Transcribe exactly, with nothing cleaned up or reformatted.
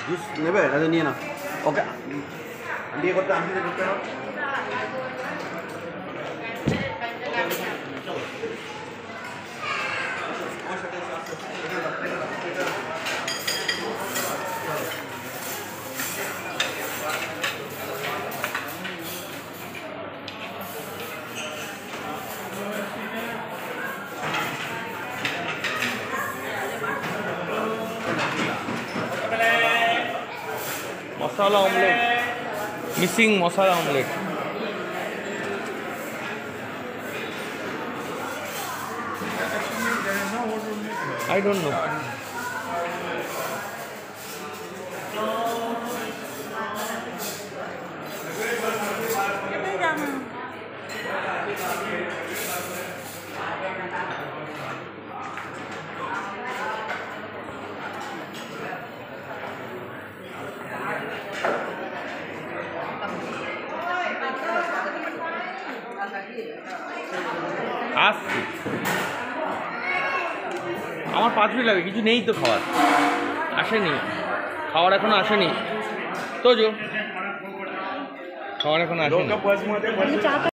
Juice নেবে তাহলে নিয়ে না ওকে দিয়ে করতে আমি করতে হবে masala omelette missing masala omelette I don't know. আসছি আমার পাঁচ মিনিট লাগে কিছু নেই তো খাওয়ার আসেনি খাওয়ার এখনো আসেনি তো জো খাওয়ার এখনো আসেনি